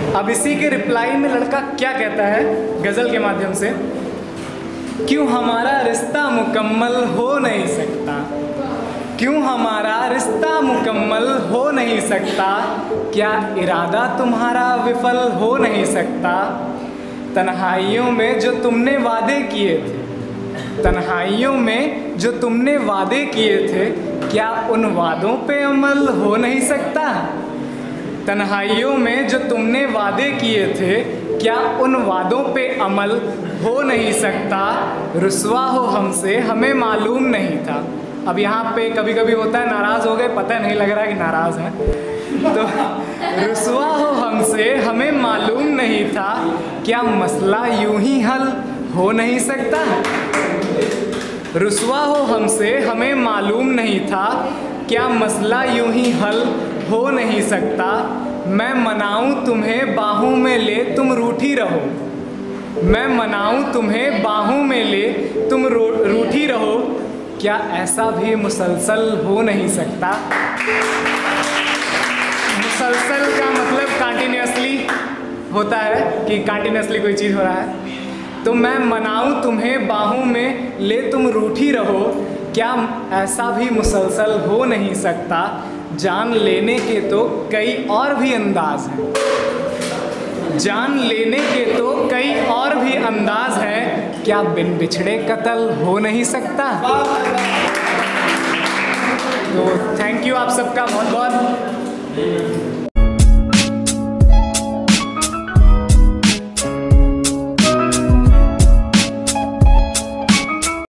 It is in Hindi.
अब इसी के रिप्लाई में लड़का क्या कहता है गज़ल के माध्यम से, क्यों हमारा रिश्ता मुकम्मल हो नहीं सकता, क्यों हमारा रिश्ता मुकम्मल हो नहीं सकता, क्या इरादा तुम्हारा विफल हो नहीं सकता, तन्हाइयों में जो तुमने वादे किए थे, तन्हाइयों में जो तुमने वादे किए थे, क्या उन वादों पे अमल हो नहीं सकता, तन्हाइयों में जो तुमने वादे किए थे, क्या उन वादों पे अमल हो नहीं सकता, रुस्वा हो हमसे हमें मालूम नहीं था। अब यहाँ पे कभी कभी होता है नाराज़ हो गए, पता नहीं लग रहा है कि नाराज़ हैं, तो रुस्वा हो हमसे हमें मालूम नहीं था, क्या मसला यूं ही हल हो नहीं सकता, रुस्वा हो हमसे हमें मालूम नहीं था, क्या मसला यूं ही हल हो नहीं सकता, मैं मनाऊं तुम्हें बाहों में ले तुम रूठी रहो, मैं मनाऊं तुम्हें बाहों में ले तुम रूठी रहो, क्या ऐसा भी मुसलसल हो नहीं सकता। मुसलसल का मतलब कंटिन्यूअसली होता है कि कंटिन्यूअसली कोई चीज़ हो रहा है। तो मैं मनाऊं तुम्हें बाहों में ले तुम रूठी रहो, क्या ऐसा भी मुसलसल हो नहीं सकता, जान लेने के तो कई और भी अंदाज हैं, जान लेने के तो कई और भी अंदाज हैं, क्या बिन बिछड़े कत्ल हो नहीं सकता। तो थैंक यू आप सबका बहुत बहुत।